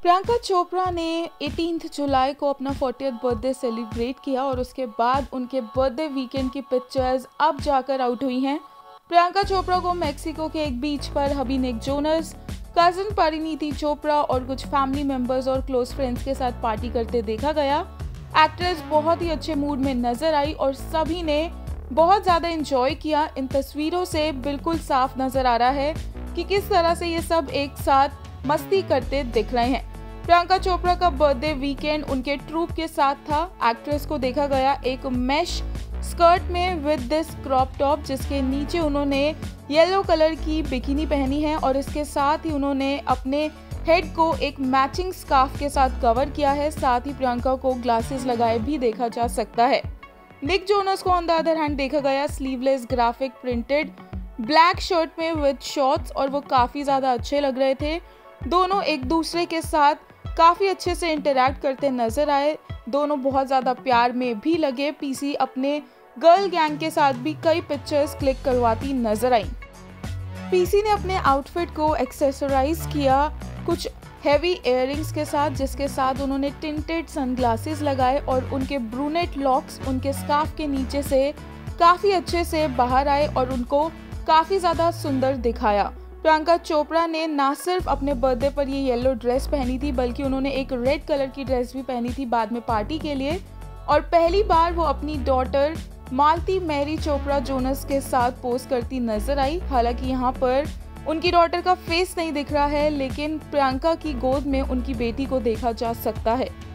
प्रियंका चोपड़ा ने 18 जुलाई को अपना 40th बर्थडे सेलिब्रेट किया और उसके बाद उनके बर्थडे वीकेंड की पिक्चर्स अब जाकर आउट हुई हैं। प्रियंका चोपड़ा को मेक्सिको के एक बीच पर hubby Nick Jonas, cousin Parineeti Chopra और कुछ फैमिली मेंबर्स और क्लोज फ्रेंड्स के साथ पार्टी करते देखा गया। एक्ट्रेस बहुत ही अच्छे मूड में नजर आई और सभी ने बहुत ज़्यादा एंजॉय किया। इन तस्वीरों से बिल्कुल साफ नजर आ रहा है कि किस तरह से ये सब एक साथ मस्ती करते दिख रहे हैं। प्रियंका चोपड़ा का बर्थडे वीकेंड उनके ट्रूप के साथ था। एक्ट्रेस को देखा गया एक मैश स्कर्ट में विद दिस क्रॉप टॉप, जिसके नीचे उन्होंने येलो कलर की बिकिनी पहनी है और इसके साथ ही उन्होंने अपने हेड को एक मैचिंग स्कार्फ के साथ कवर किया है। साथ ही प्रियंका को ग्लासेस लगाए भी देखा जा सकता है। निक जोनस को ऑन द अदर हैंड देखा गया sleeveless graphic printed black shirt में विद शॉर्ट्स और वो काफ़ी ज़्यादा अच्छे लग रहे थे। दोनों एक दूसरे के साथ काफ़ी अच्छे से इंटरैक्ट करते नजर आए। दोनों बहुत ज़्यादा प्यार में भी लगे। पीसी अपने गर्ल गैंग के साथ भी कई पिक्चर्स क्लिक करवाती नजर आई। पीसी ने अपने आउटफिट को एक्सेसराइज किया कुछ हेवी इयररिंग्स के साथ, जिसके साथ उन्होंने टिंटेड सनग्लासेस लगाए और उनके ब्रूनेट लॉक्स उनके स्कार्फ के नीचे से काफ़ी अच्छे से बाहर आए और उनको काफ़ी ज़्यादा सुंदर दिखाया। प्रियंका चोपड़ा ने ना सिर्फ अपने बर्थडे पर ये येलो ड्रेस पहनी थी, बल्कि उन्होंने एक रेड कलर की ड्रेस भी पहनी थी बाद में पार्टी के लिए। और पहली बार वो अपनी daughter Malti Marie Chopra Jonas के साथ पोज करती नजर आई। हालांकि यहाँ पर उनकी डॉटर का फेस नहीं दिख रहा है, लेकिन प्रियंका की गोद में उनकी बेटी को देखा जा सकता है।